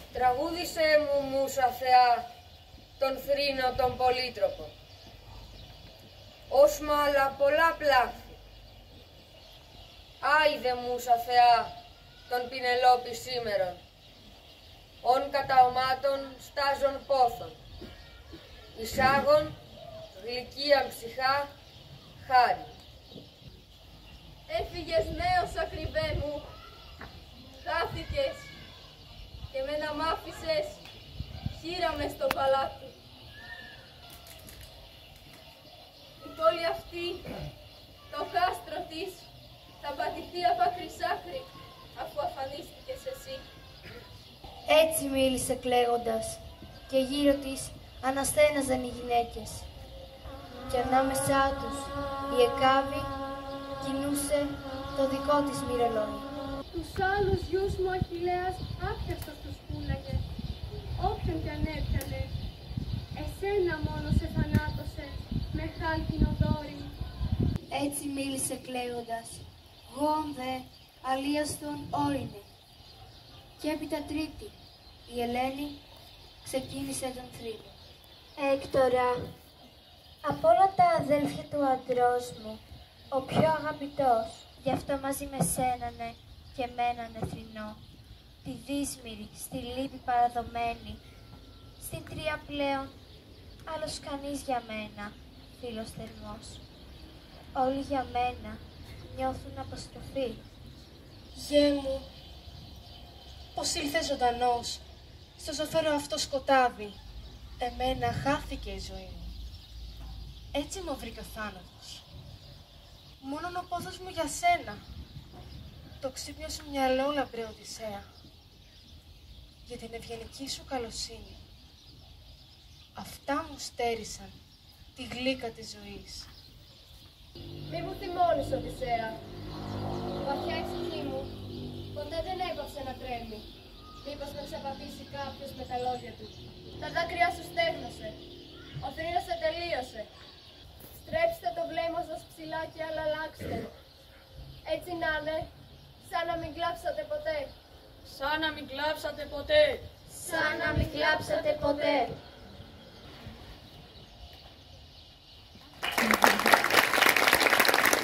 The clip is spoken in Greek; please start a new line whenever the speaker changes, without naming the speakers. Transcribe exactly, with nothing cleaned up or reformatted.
Τραγούδισέ μου, μούσα Θεά, τον θρήνο τον πολύτροπο. Ως μάλα πολλά πλάκθη. Άιδε μούσα Θεά, τον Πινελόπη σήμερον. Ον κατά ομάτων στάζων πόθων. Εισάγων γλυκίαν ψυχά χάρη.
Έφυγες νέος ακριβέ μου, χάθηκες και με να μ' άφησες χείρα μες στο παλάτι. Η πόλη αυτή, το κάστρο της, θα πατηθεί από άκρη σ' άκρη, αφού αφανίστηκες εσύ.
Έτσι μίλησε κλαίγοντας και γύρω της αναστέναζαν οι γυναίκες και ανάμεσά τους η Εκάβη κινούσε το δικό της μυρολόι.
Τους άλλους γιους μου ο Αχιλλέας άπιαστος τους πούλαγε, όποιον κι αν έπιανε. Εσένα μόνο σε θανάτωσε με χάλκινο δόρυ.
Έτσι μίλησε κλαίγοντας, γον δε αλίαστον όρινε. Και έπειτα τρίτη, η Ελένη ξεκίνησε τον θρήνο. Έκτορα, από όλα τα αδέλφια του αντρός μου, ο πιο αγαπητός, γι' αυτό μαζί με σένανε και μένανε θρηνό. Τη δύσμηρη, στη λύπη παραδομένη, στην τρία πλέον, άλλος κανείς για μένα, φίλος θερμός. Όλοι για μένα νιώθουν αποστροφή.
Γιέ μου, πως ήλθε ζωντανός, στο ζωφερό αυτό σκοτάδι. Εμένα χάθηκε η ζωή μου. Έτσι μου βρήκε ο θάνατος. Μόνον ο πόθος μου για σένα. Το ξύπνιο σου μυαλό, λαμπρέ Οδυσσέα, για την ευγενική σου καλοσύνη. Αυτά μου στέρισαν τη γλύκα της ζωής.
Μη μου θυμώνεις, Οδυσσέα. Βαθιά η ψυχή μου ποτέ δεν έπαψε να τρέμει. Μήπως με ξαπατήσει κάποιος με τα λόγια του. Τα δάκρυά σου στέγνωσε. Ο θρήνος σε τελείωσε. Στρέψτε το βλέμμα σας ψηλά και αλλάξτε. Έτσι να είναι, σαν να μην κλάψατε ποτέ.
Σαν να μην κλάψατε ποτέ.
Σαν να μην κλάψατε ποτέ.